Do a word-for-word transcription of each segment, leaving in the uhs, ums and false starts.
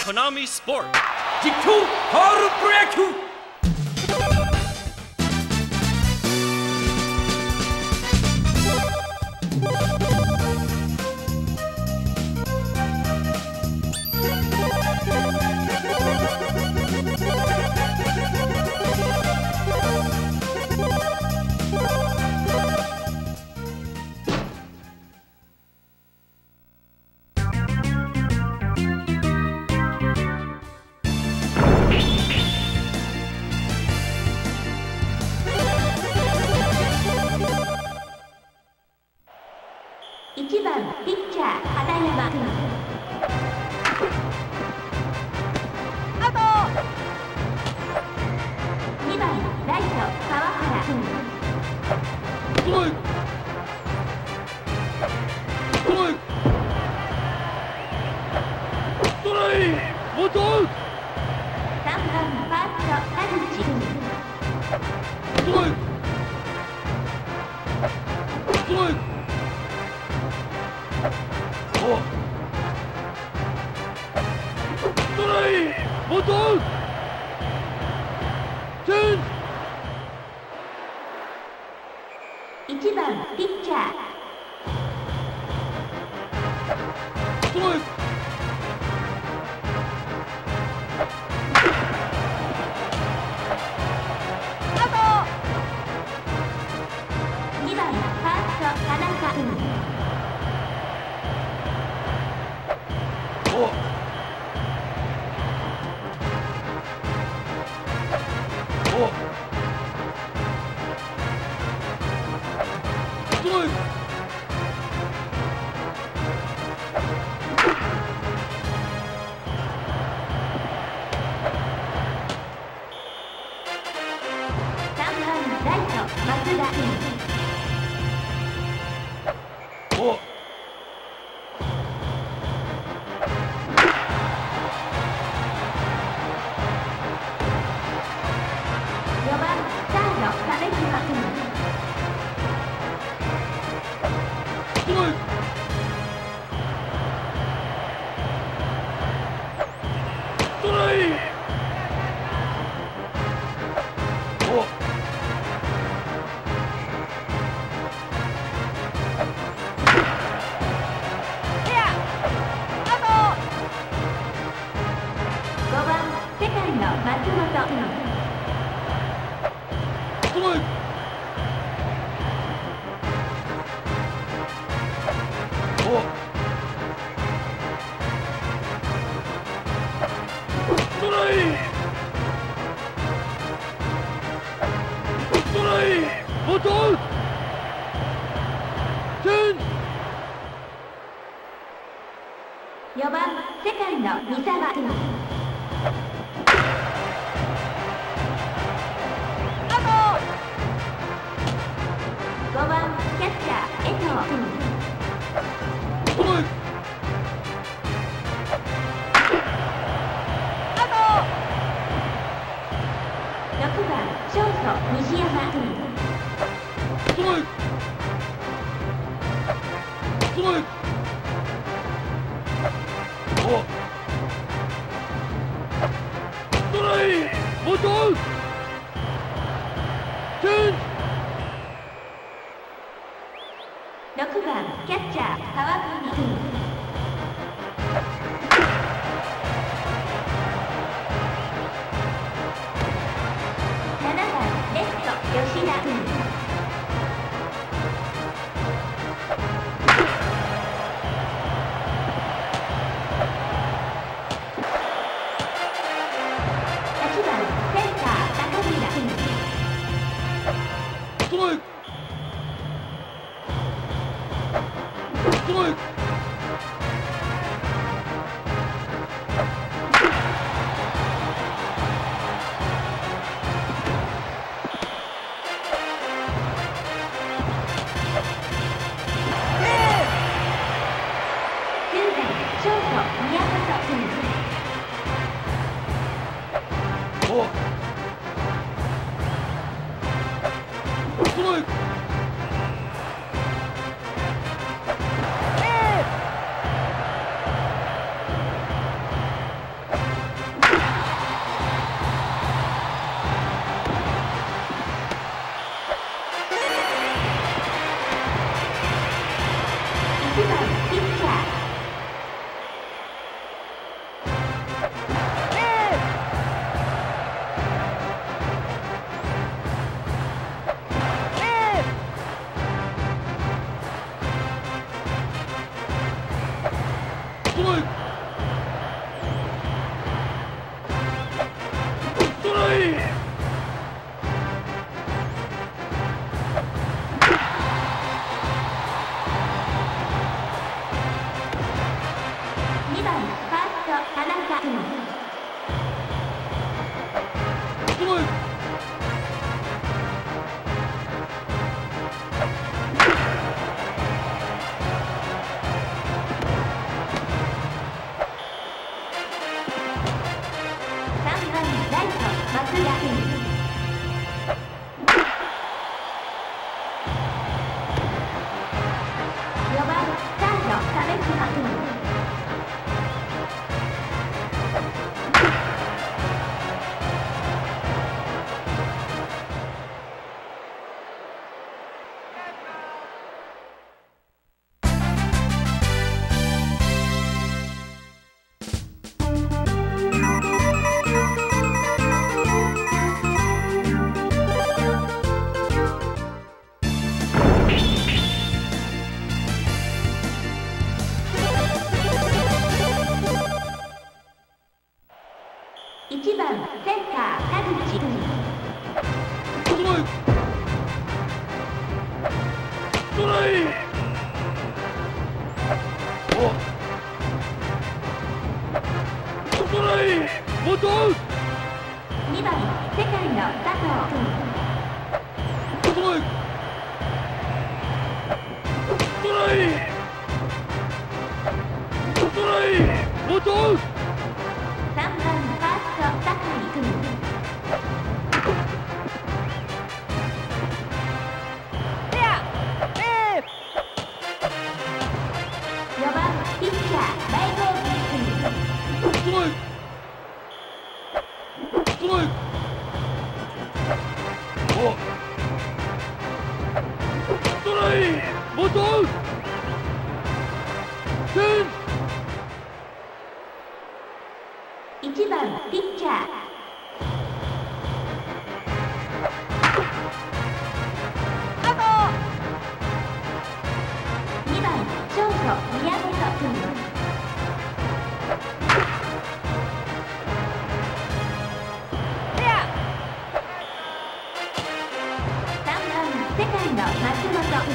Konami Sport 実況ハールプロ野球いちばんピッチャー花山君、アウト。にばんライト川原君、 ストライクストライクストライクワンアウト。 さんばんファースト田口君、 ストライクストライクストライクワンアウト。チェンジ。 いちばんピッチャーストライクアウト。にばんファースト田中君、 おおストライクさんばんライト松田君、 およばんサード亀島君、 ストライクストライクおフェアアウト。ごばんセカンド松本君、 ストライクおストライクストライクワンアウト。チェンジ。 よばんセカンド三沢君、アウト。ごばんキャッチャー江藤君、 ストライクアウト。ろくばんショート西山君、 ストライクストライクおストライクワンアウト。チェンジ。 ろくばんキャッチャー川上君、ななばんレフト吉田君、はちばんセンター中村君、 ストライクストライクきゅうばんショート宮本君、 おストライク番ピッチャーにばんファースト田中君さんばんライト松田君よばんサード亀島君いちばんセンター田口君にばんセカンド佐藤君さんばんファースト酒井君よばんピッチャー大号君いちばんピッチャーにばんショート宮本君さんばんセカンド松本君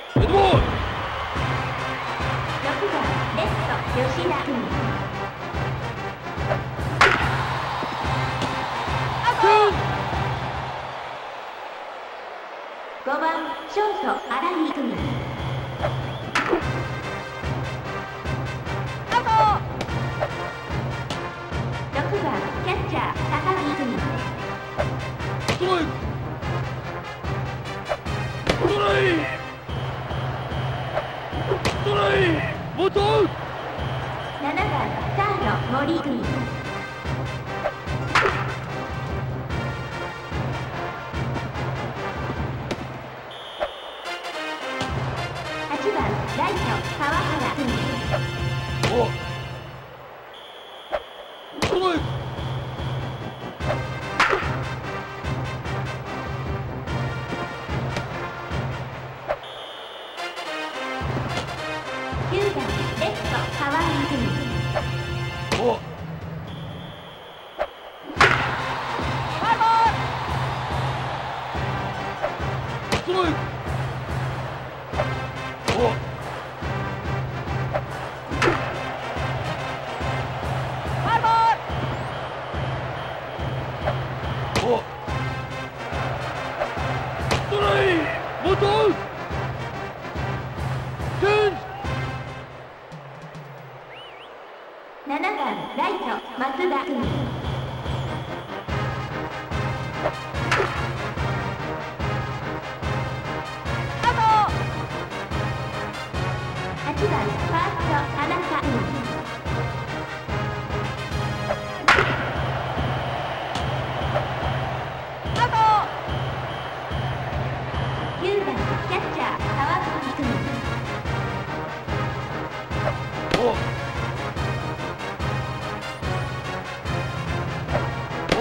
デッドボール。 ろくばんレフト吉田君。ごばんショート荒井君。アウト。ろくばんキャッチャー高木君。 ストライク。ストライク。ストライク。もっとアウト。 ななばんサード森君。はちばんライト川原君。 おストライク。 きゅうばんレフト川井君。 おストライク。おおストライク。もっとアウト。チェンジ。 ななばんライト松田君。はちばんファースト田中君。きゅうばんキャッチャー川口君。 おお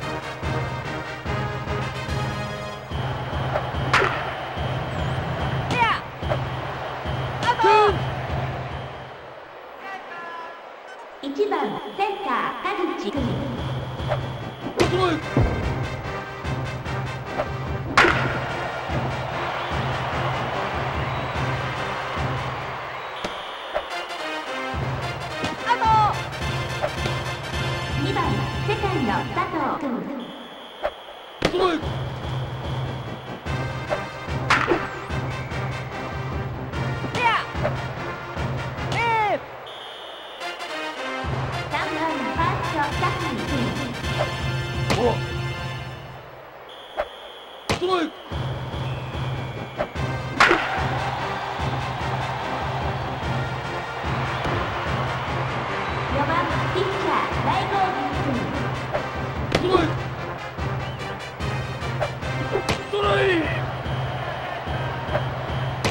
いちばんセンター田口君。 ストライク。 にばんセカンド佐藤君。 ストライク。 さんばんファースト酒井君。 おストライク。 よばんピッチャー大郷君。 ストライク。ストライク。お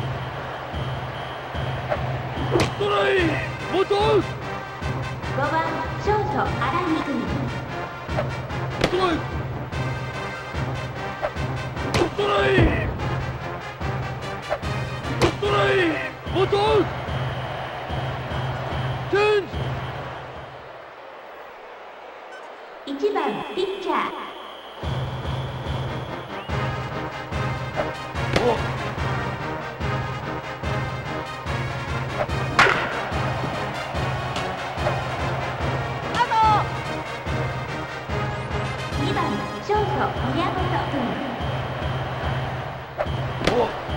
ストライク。もっとアウト。 ごばんショート荒井君。 ストライク。ストライク。ストライク。もっとアウト。チェンジ。 いちばんピッチャーおにばんショート宮本君。 お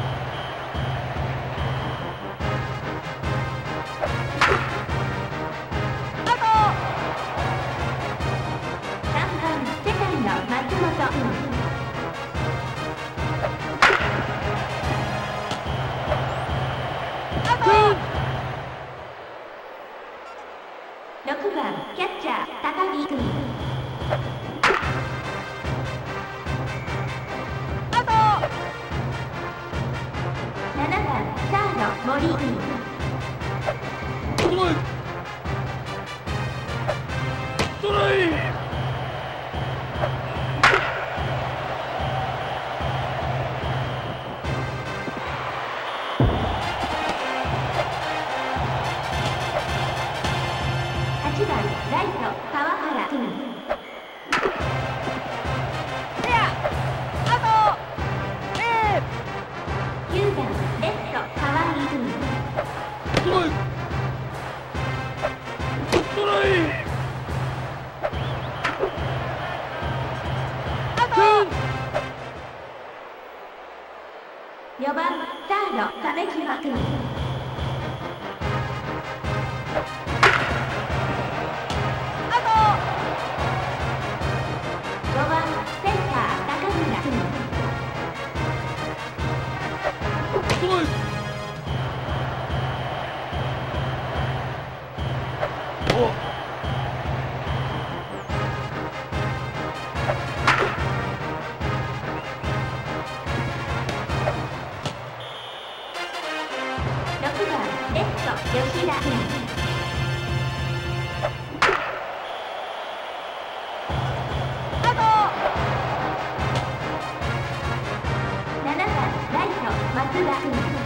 さんばんセカンド松本君。ろくばんキャッチャー高木君。ななばんサード森君。 ストライク。ストライク。 はちばんライト川原君。きゅうばんよんばんサード亀島君。ごばんセンター高村君。ろくばんレフト吉田君。ななばんライト松田君。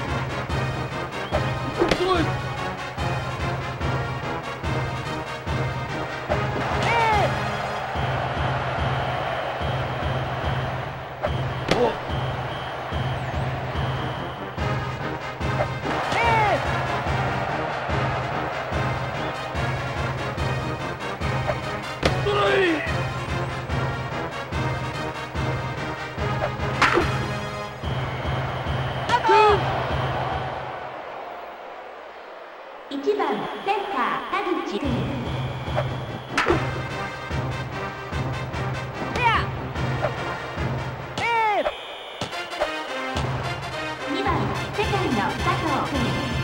いちばんセンター田口君。にばんセカンド佐藤君。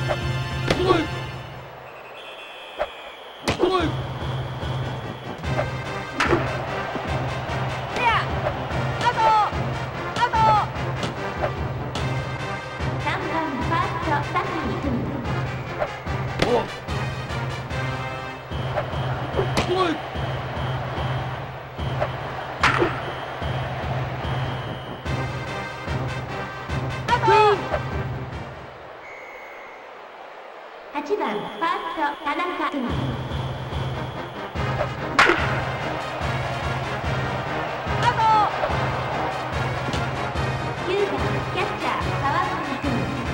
さんばんファースト酒井君。はちばんファースト田中君。きゅうばんキャッチャー川崎君。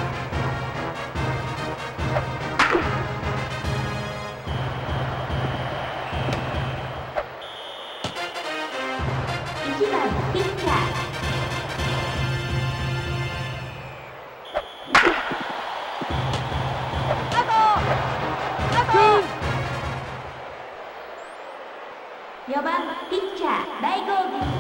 いちばんピッチャーよんばんピッチャー大豪月君。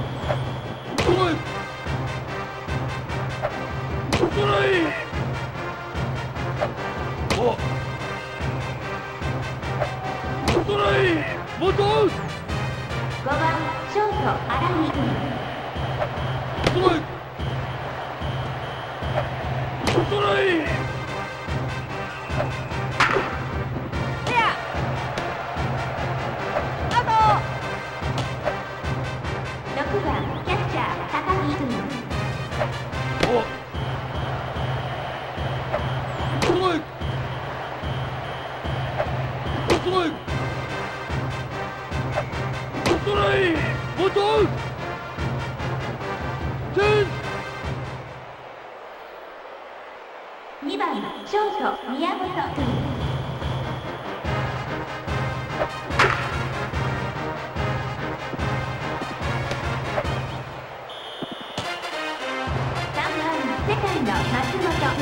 ごばんショート荒井君。ろくばんキャッチャー高木君。にばんショート宮本君。さんばんセカンド松本君。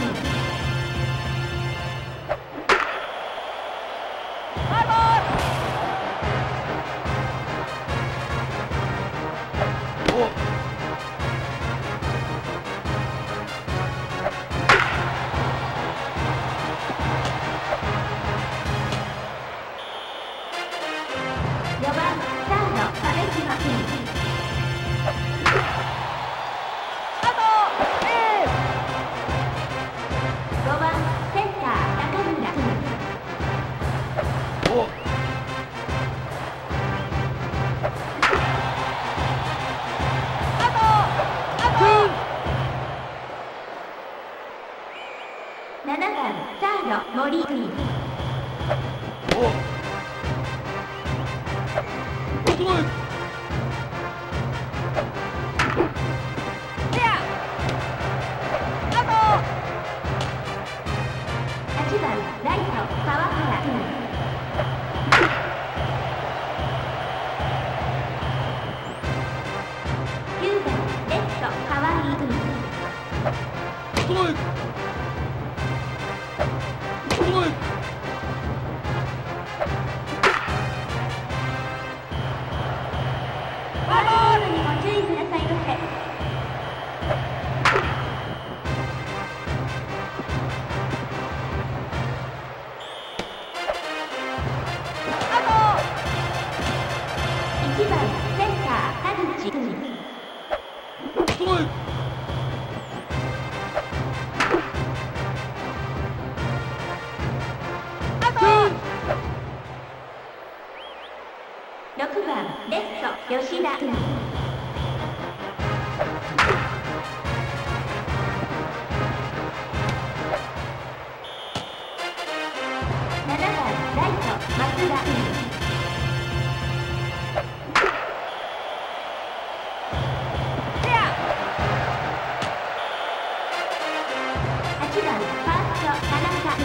よんばんサード亀島君。ごばんセンター中村君。ななばんサード森君。はちばんライト川原君。きゅうばんレフト川井君。 ろくばんレフト吉田君。ななばんライト松田君。はちばんファースト田中君。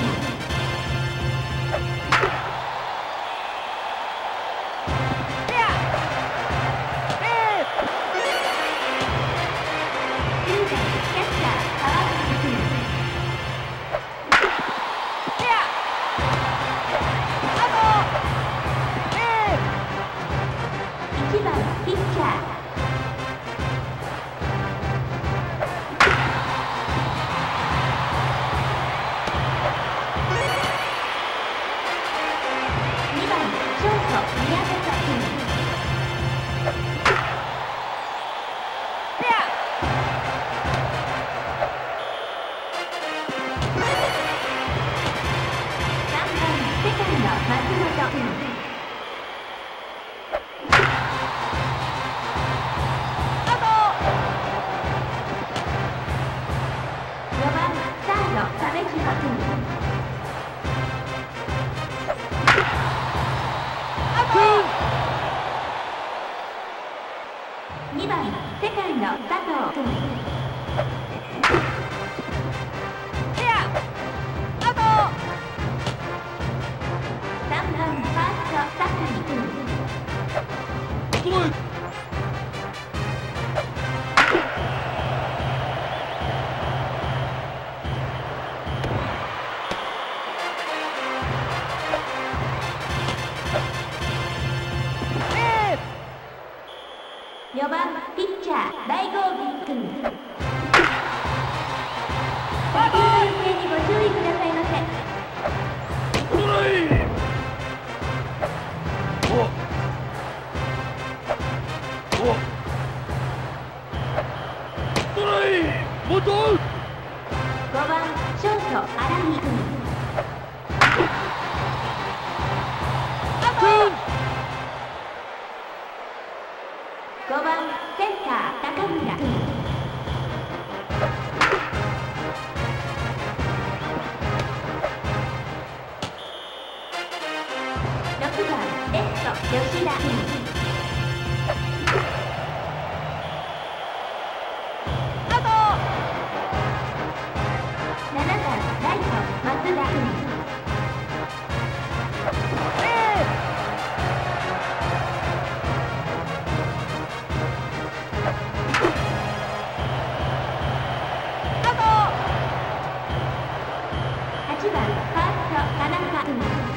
にばんセカンド佐藤君。さんばんファースト酒井君。よんばんピッチャー大郷君。打球の行方にご注意くださいませ。ごばんショート荒井君。ごばんセンター高村君。ろくばんレフト吉田君。ななばんライト松田君。はちばんファースト田中君。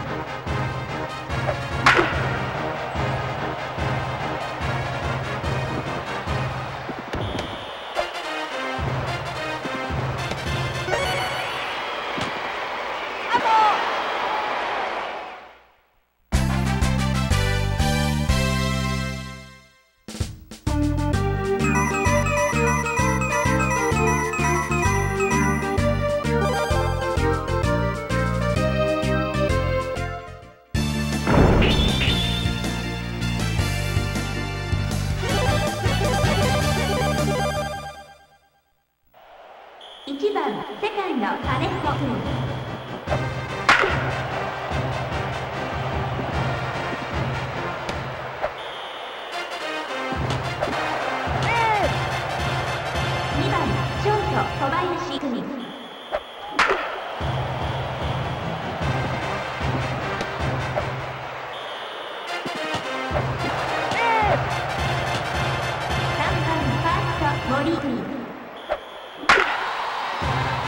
いちばんセカンド金子君。にばんショート小林君。さんばんファースト森君。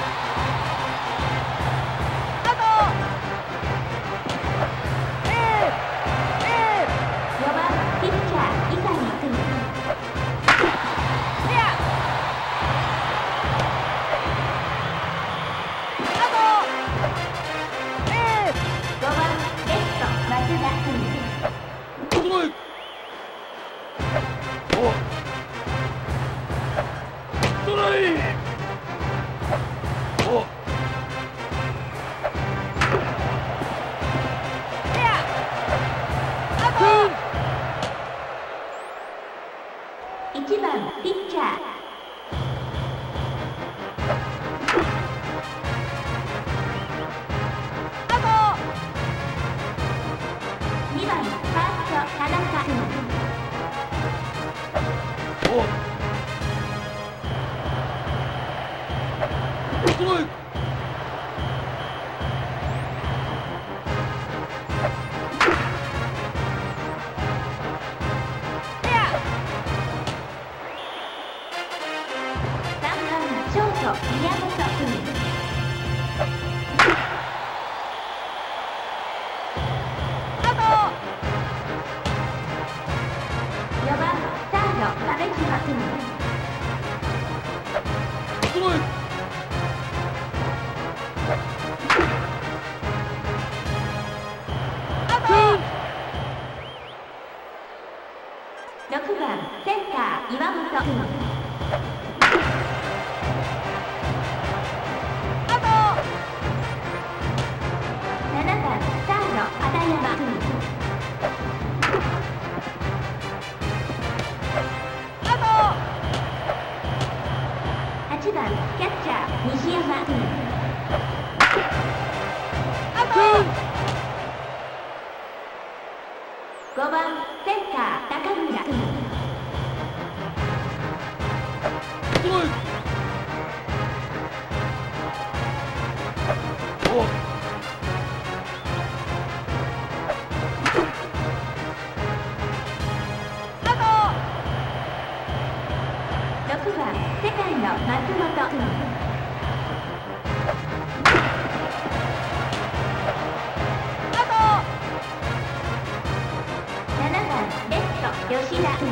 ろくばんセンター岩本君。アウト。ななばんサード片山君。アウト。はちばんキャッチャー西山君。アウト。ごばんセンター高村君。ろくばんセカンド松本君。アウト。ななばんレフト吉田君。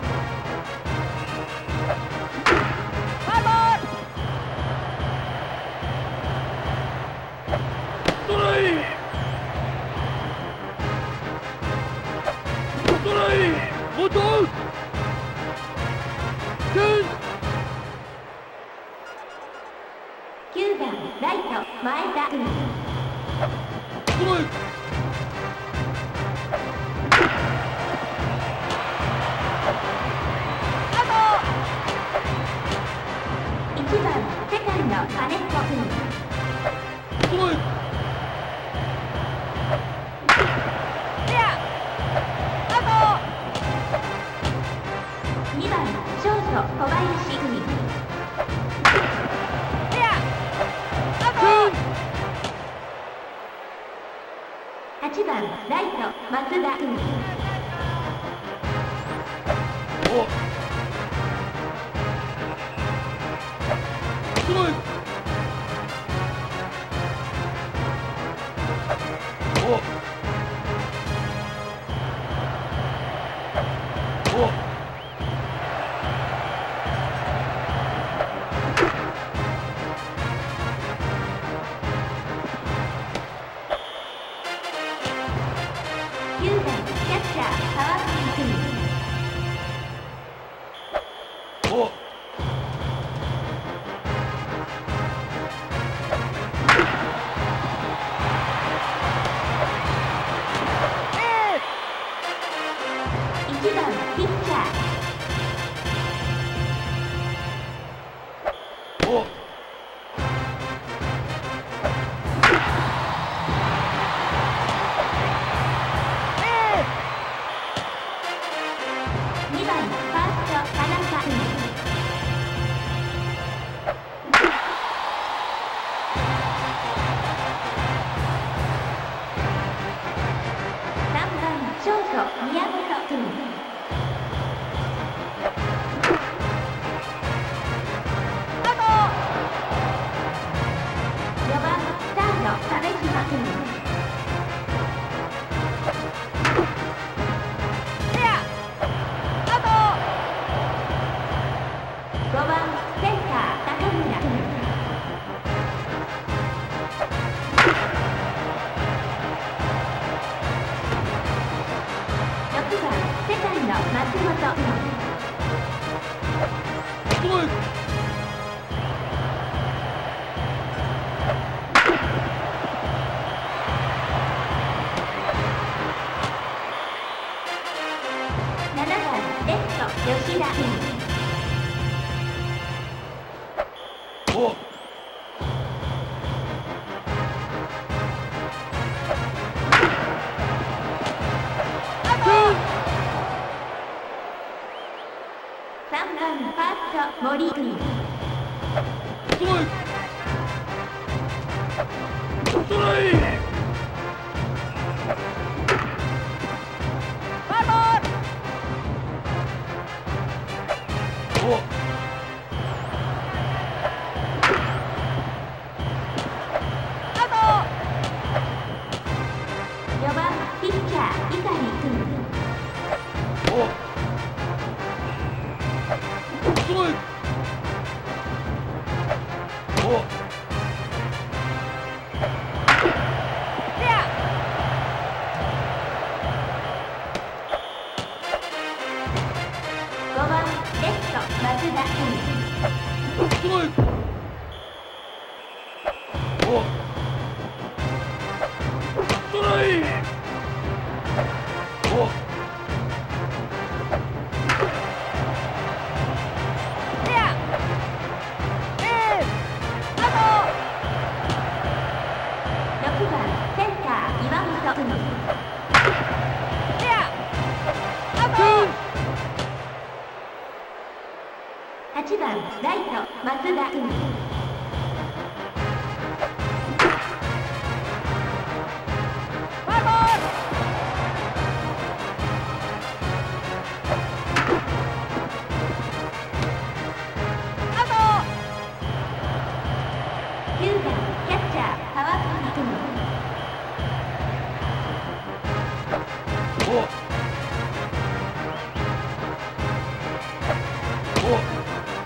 フォアボール。 ストライクストライクもっとアウトきゅうばんライト前田君。 ストライクアウト。いちばんセカンド金子君。 ストライクフェア。アウト。にばんショート小林君。フェア。アウト。はちばんライト松田君。 おストライクおおきゅうばんキャッチャー川上君。 おいちばんピッチャーおにばんファースト田中君。さんばんショート宮本君。アウト。よばんサード鮫島君。フェア。アウト。ごばんセンター高村君。ろくばんセカンド松本君。 ストライクななばんレフト吉田君。 おアウト。さんばんファースト森君。 ストライクストライおはちばんライト松田君。きゅうばんキャッチャー川上君。 おお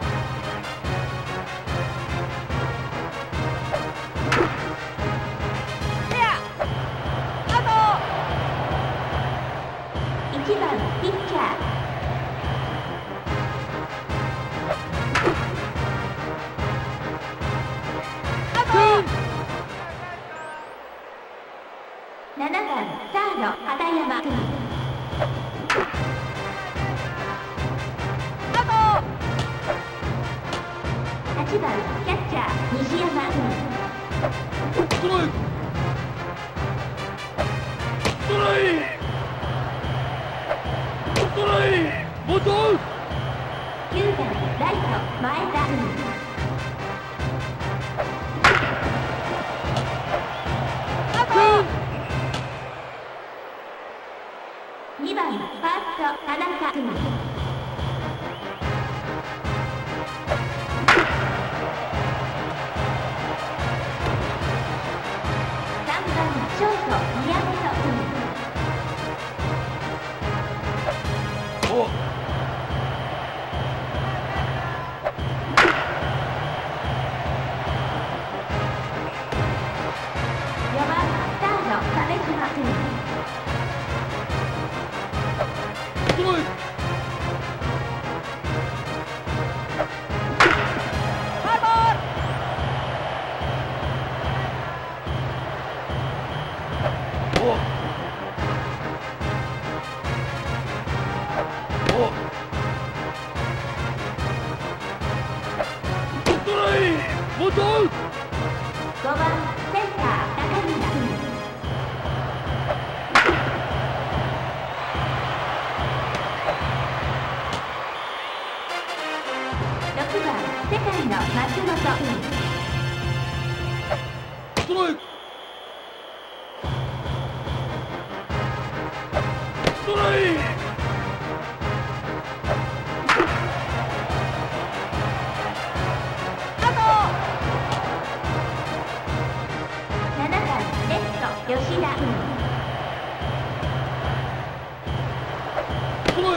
いちばんピッチャーななばんサード畑山君。はちばんキャッチャー西山君。 ストライストライストライ元きゅうばんライト前田君。にばんファースト田中君。さんばんショート宮本君。 およんばんサード鮫島君。 ストライおおストライ元アウトごばんセンター中村君。ろくばんセカンド松本君。 ストライストライななばんレフト吉田君。 ストライ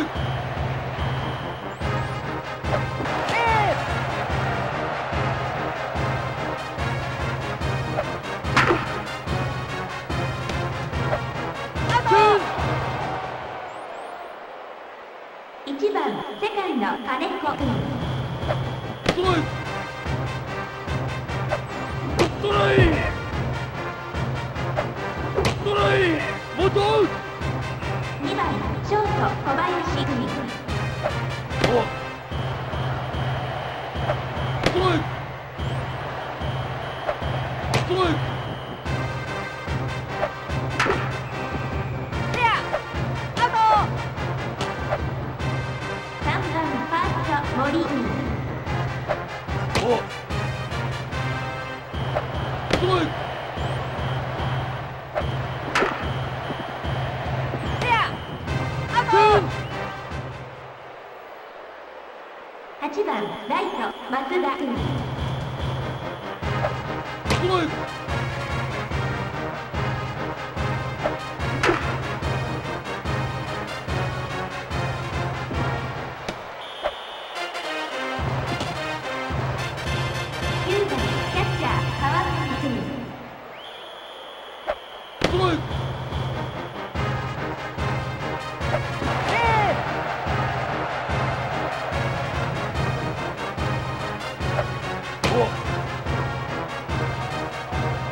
いちばんセカンド金子君。 ストライストライストライ元アウトにばんショート小林君。 おストライストライさんばんファースト森君。 おストライはちばんライト松田君。 ストライきゅうばんキャッチャー川上君。 ストライお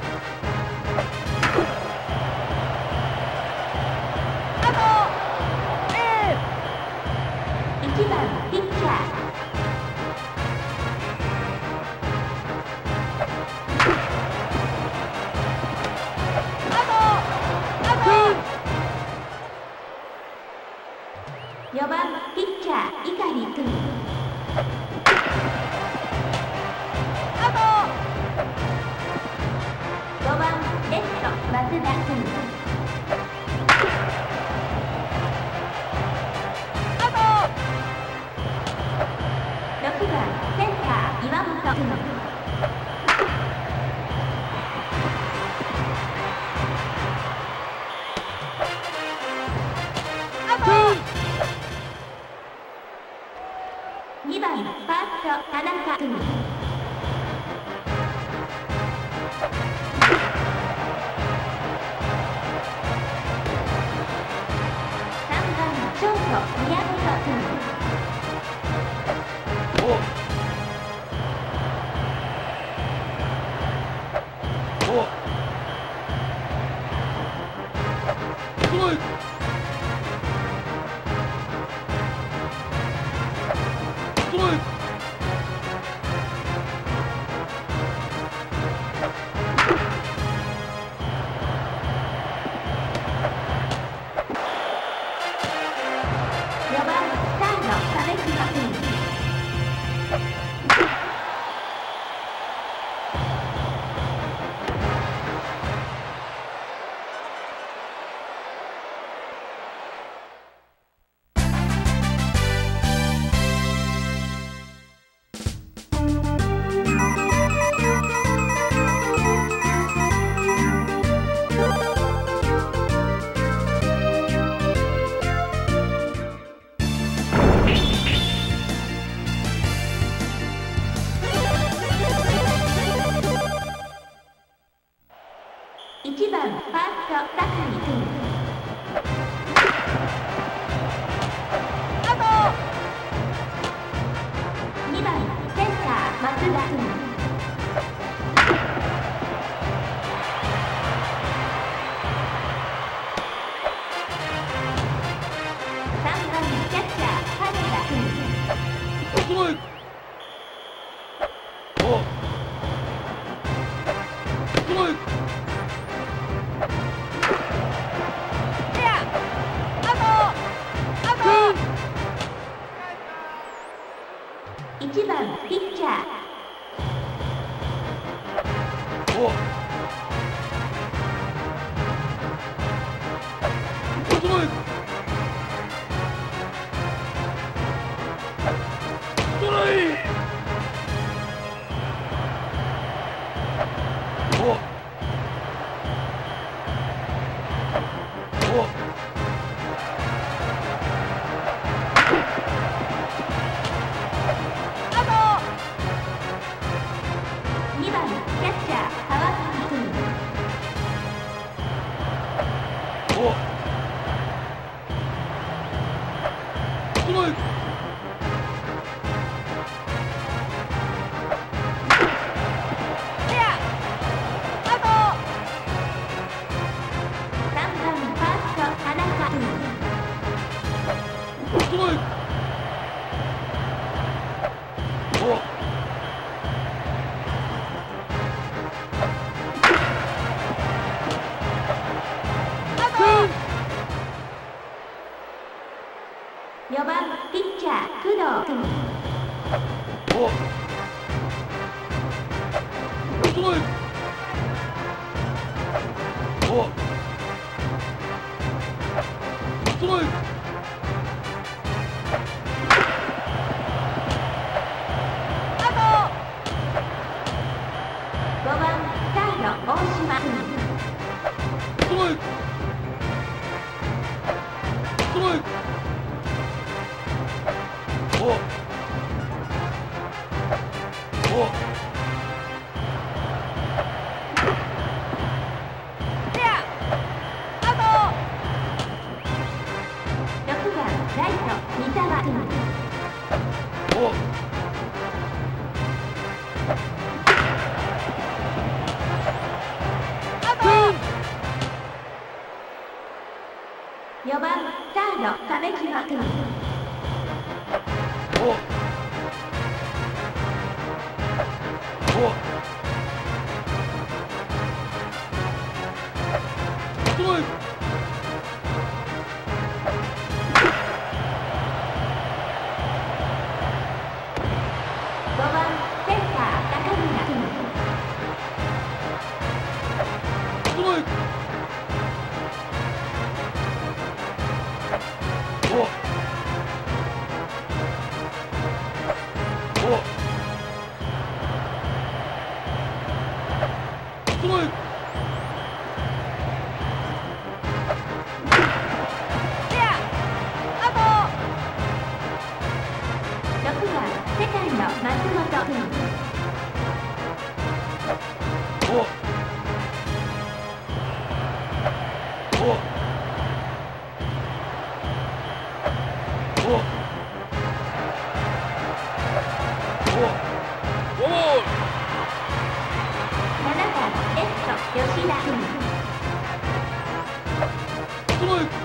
いちばんファースト高見君、 アウト。 にばんセンター松田君、さんばんキャッチャー原田君、いちばんピッチャーにばんキャッチャー川崎君、さんばんファースト田中君、よばんピッチャー工藤君、ごばんサード大島君、ろくばんライト三沢君、よばんサード亀島君、ごばんセンター高村君、ろくばんセカンド松本君、ななばんレフト吉田君、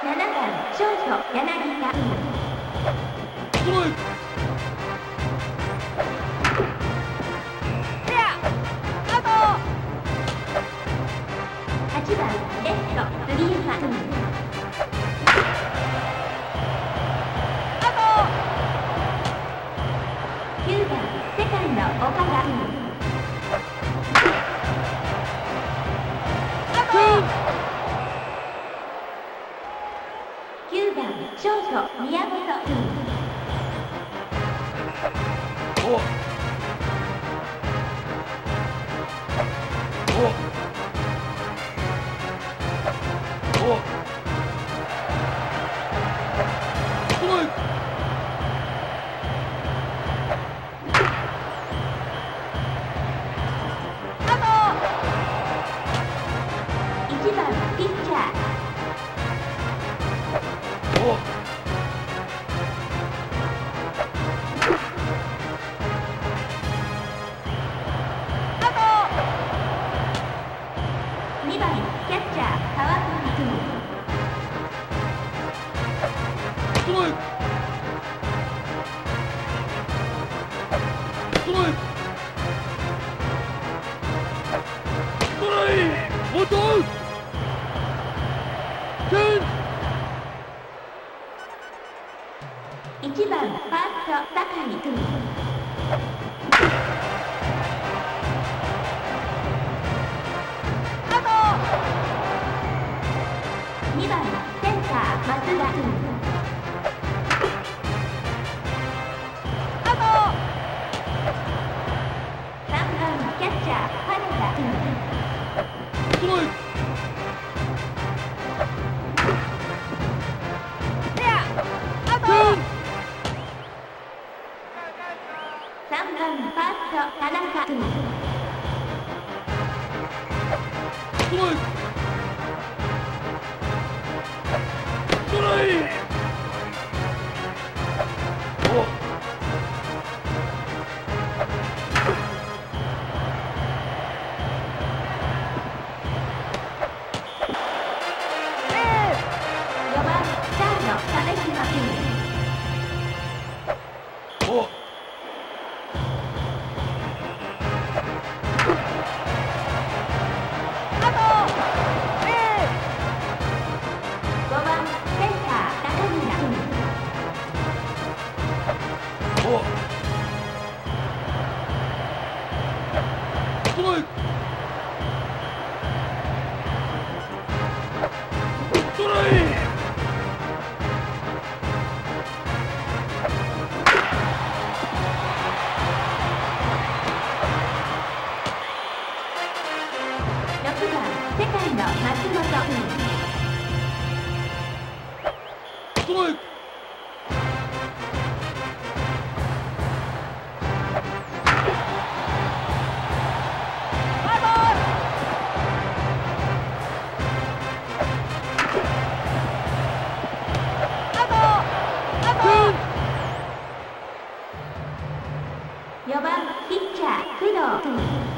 ななばんショート柳田ストライクフェアアウトはちばんレフト杉山アウきゅうばんセカンド岡田ツーきゅうばんショート宮本おおおストライクアウトいちばんピッチャーおアウトにばんキャッチャー川上ストライクストライクストライクもっとアウトチェンジいちばんファースト酒井君アウトにばんセンター松田君アウトさんばんキャッチャー原田君ストライクフェアアウトチェンジさんばんファースト田中君ストライクストライクおよばんサード鮫島君おアウトえごばんセンター高村君おストライクストライクろくばんセカンド松本君ストライクアウトアウトアウトよばんピッチャー工藤君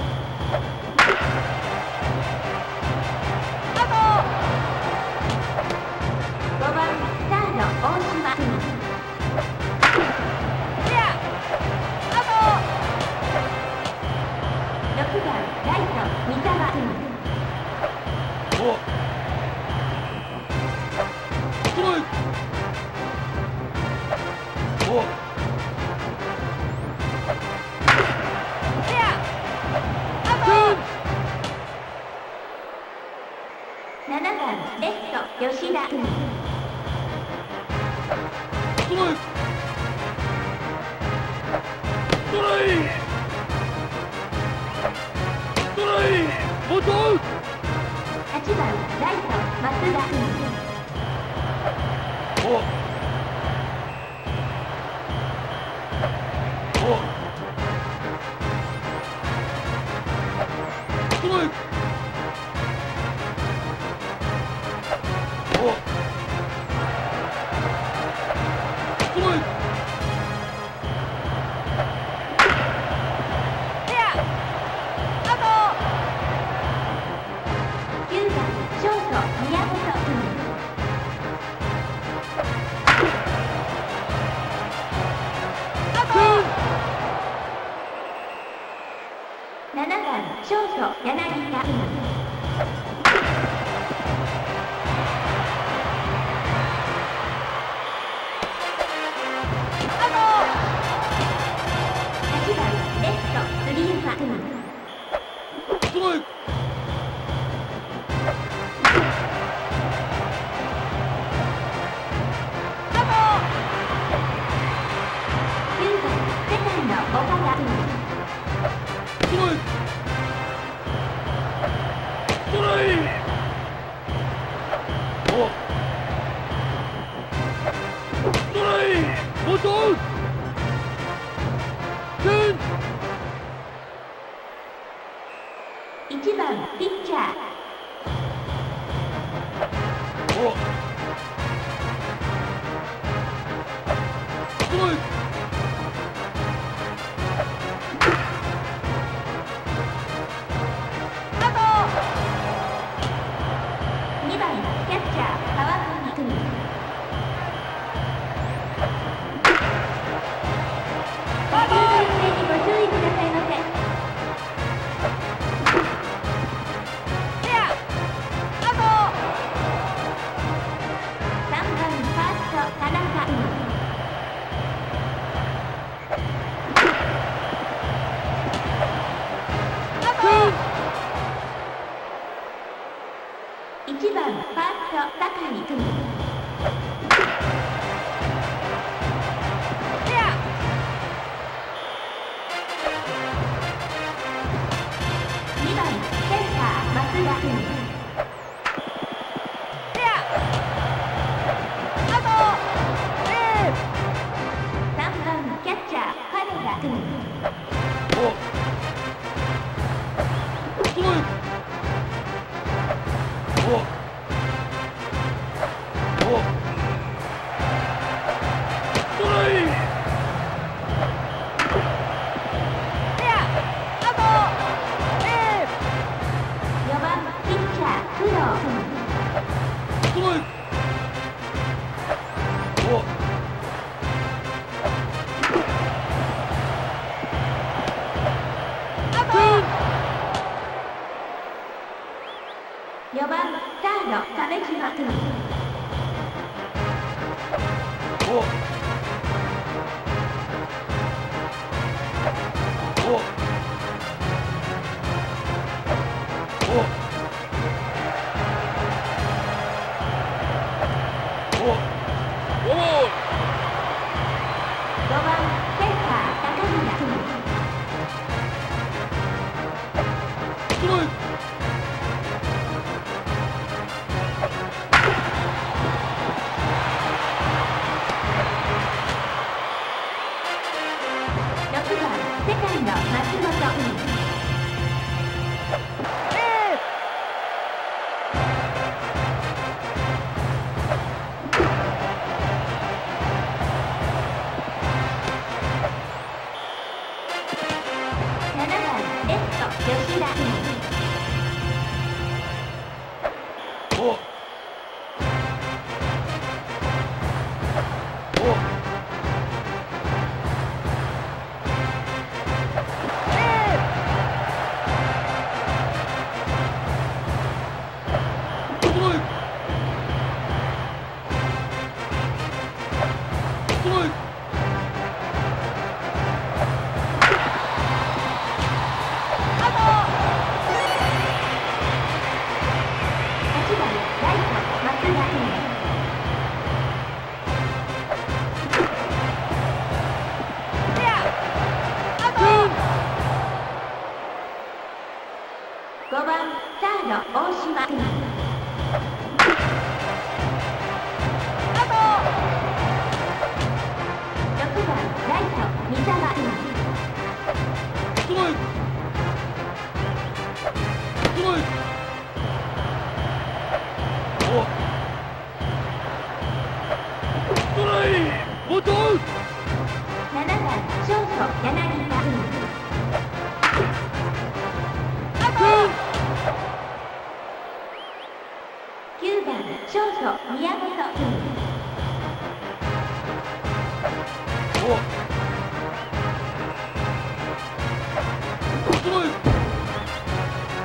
アウトごばんサード大島君フェアアウろくばんライト三沢君おストライクおトフェアアウチェントななばんレフト吉田君ジストライクストライクストライクもっとアウトはちばんライト松田君おおストライクおストライクフェアアウトきゅうばんショート宮本君ト柳田君。はちばんレフト杉山君。 ストライク。 きゅうばんセカンド岡田君。 ストライク。ストライク。お。ストライク。もっとアウト。テン。 いちばんピッチャーお。ストライク。 にばんキャッチャー川上君。ご注意くださいませ。さんばんファースト田中君。いちばんファースト酒井君。にばんセンター松田君。さんばんキャッチャー金田君。 お。ストライク。お。お。ストライク。 よばんピッチャー工藤君。 ストライク。お。 よばんサード鮫島君。 お。お。お。お。お。 ごばんセンター高宮君。 ストライク。 ろくばんセカンド松本君。ななばんレフト吉田君。 お。お。ストライク。ストライク。 はちばんライト松田君。ごばんサード大島君。ろくばんライト三沢君。 ストライク。ストライク。お。ストライク。もっとアウト。 ななばんショート柳田君。きゅうばんショート宮本君。 お。ストライク。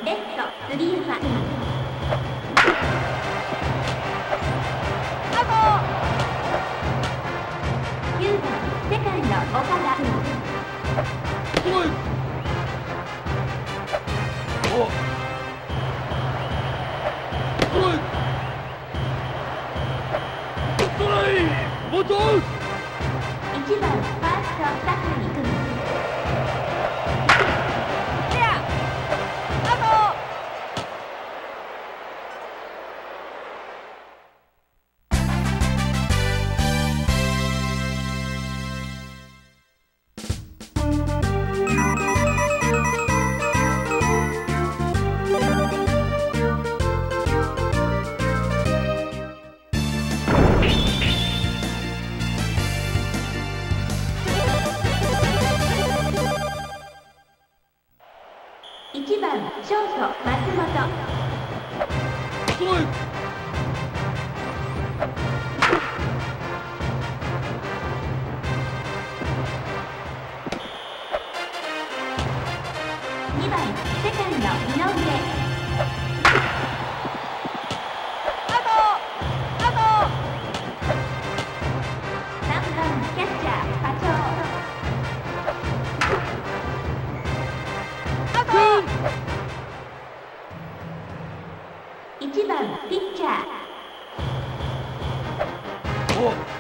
レフト杉山アウト。 きゅうばんセカンド岡田ストライク。おストライク。ストライク。ボトル。 いちばんファースト酒井君フェア。アウト。 いちばんショート松本ストライク。 にばんセカンド井上アウト。アウト。 さんばんキャッチャー課長アウト。 いちばんピッチャーお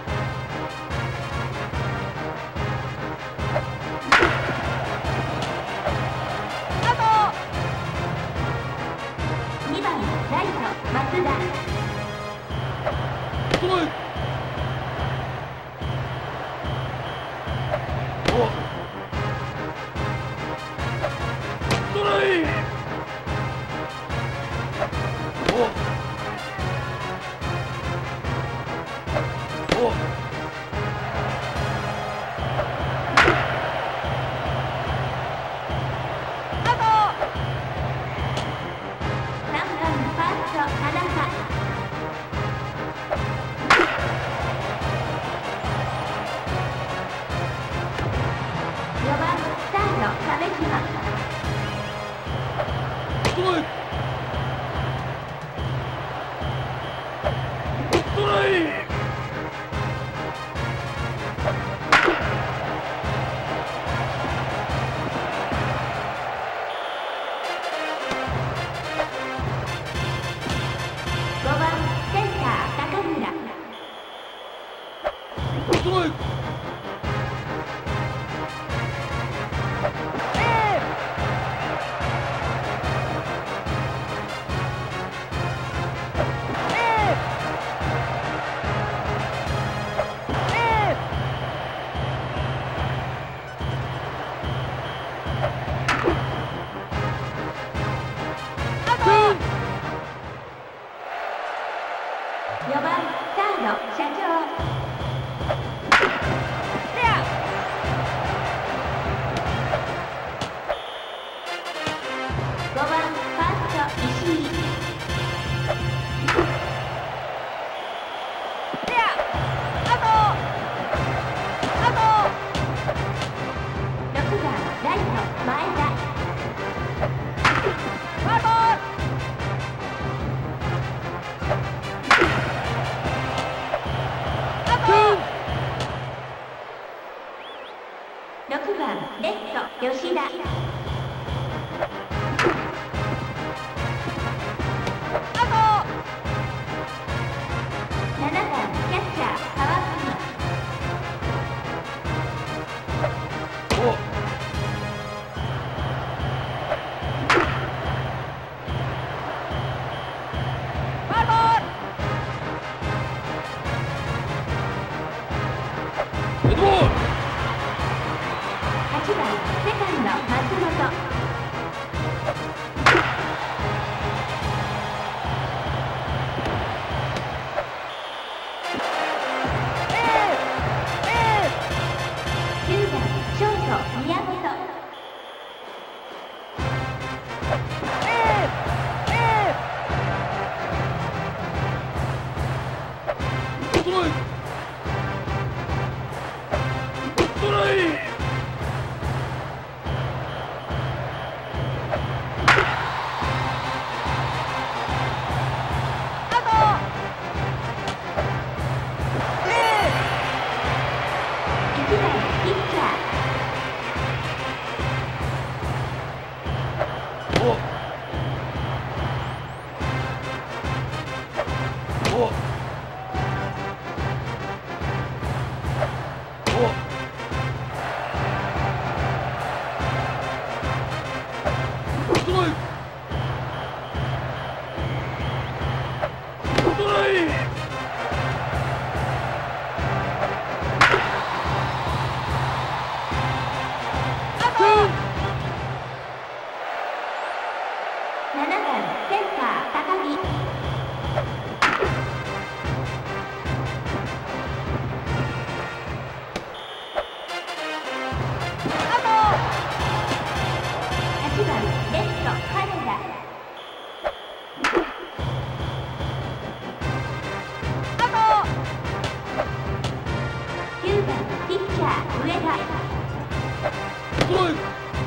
アウト。 にばんライト松田ストライク。おストライク。おおアウト。 さんばんファースト田中よばんサード亀島ストライク。ストライク。 ごばんセンター高村ストライク。 セーフ。セーフ。セーフ。アウト。 よばんサード社長フェア。 ごばんファースト石井フェア。アウト。アウト。 ろくばんライト前田ファウルボール。アウト。 ろくばんレフト吉田アウト。 ななばんキャッチャー川おファウルボール。 デッドボール。 はちばんセカンド松本ピッチャおおおストライクストライクー、ななばんセンター高木。はちばんレフト金田。きゅうばんピッチャー上田。 ストライク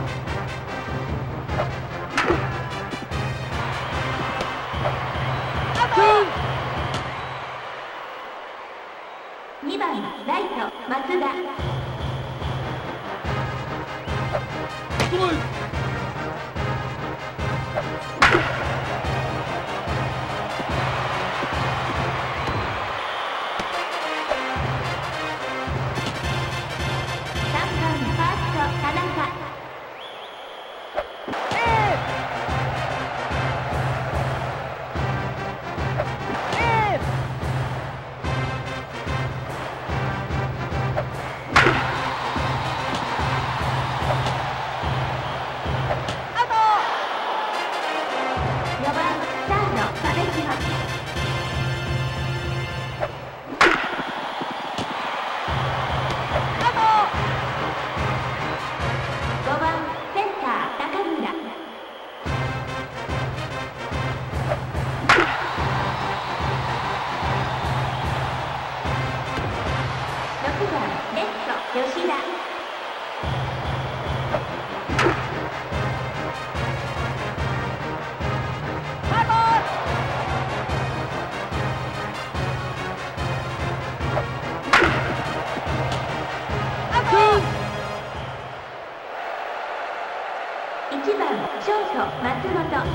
にばんライト松田。 ストライクさんばんファースト田中。よばんサード鮫島。ごばんセンター中村。ろくばんレフト吉田。いちばんショート松本。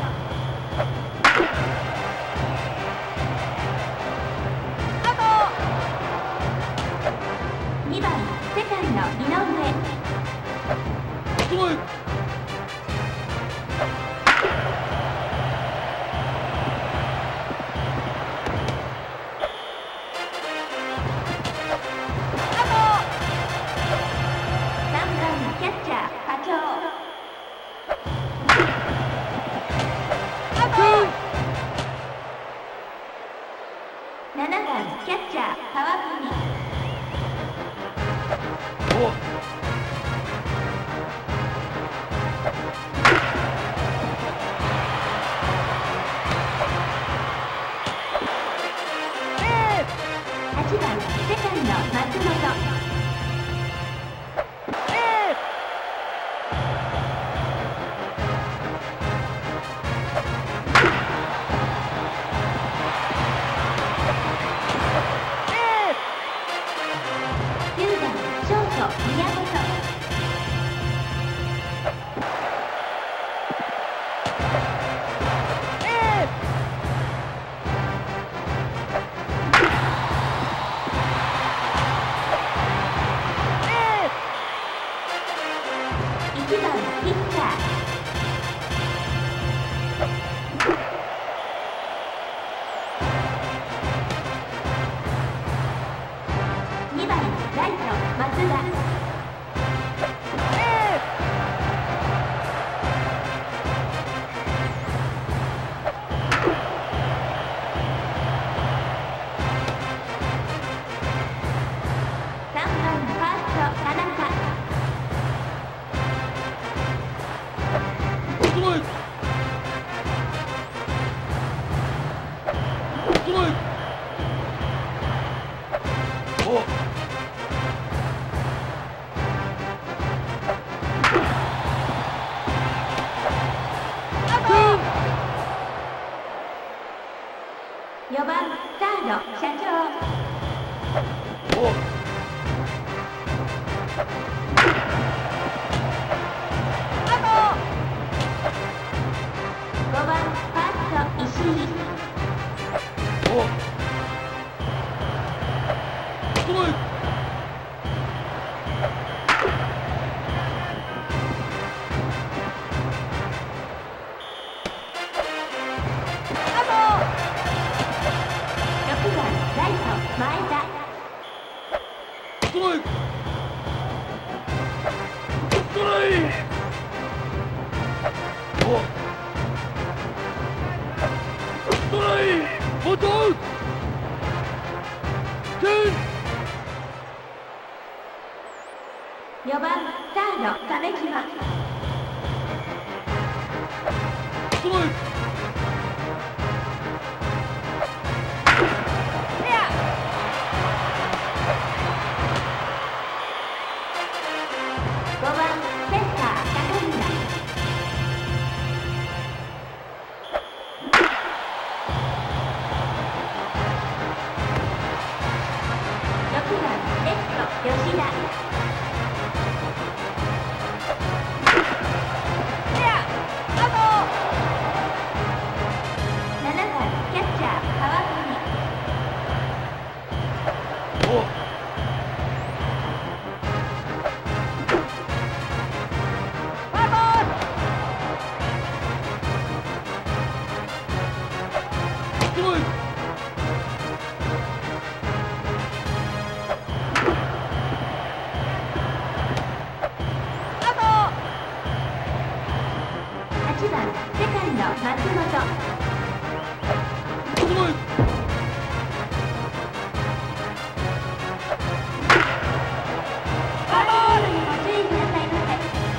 にばんセカンド井上。 ストライクさんばんキャッチャー課長。ななばんキャッチャー川文。 おはちばんセカンド松本。きゅうばんショート宮本。いちばんピッチャーにばんライト松田。さんばんファースト田中。 ストライクストライクおトライクストライクストライクボトアウトテンよんばんサード鮫島ストライクごばんセンター高村ろくばんレフト吉田ななばんキャッチャー川上ストライクはちばんセカンド松本ストライクファーストゴロにご注意くださいませ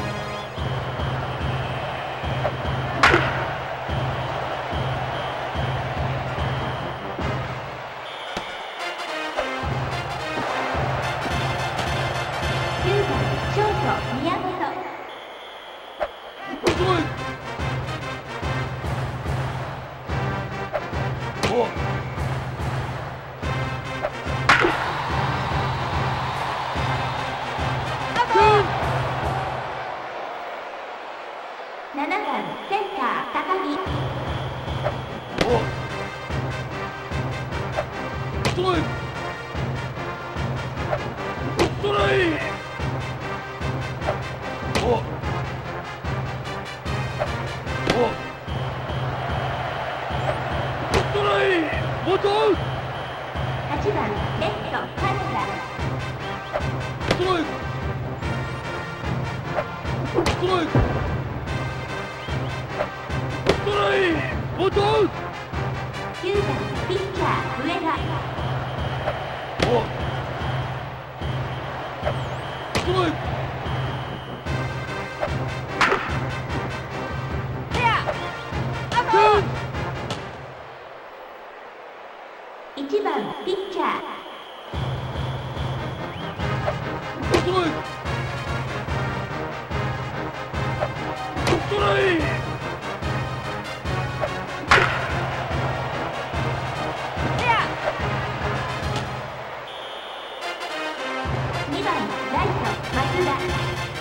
きゅうばんショート宮本ストライクおななばんセンター高木おストライクストライクおおストライクボトアウトはちばんレフト金田ストライクストライクストライクボトアウトきゅうばんピッチャー上田おストライクいちばんピッチャーストライクストライクにばんライト松田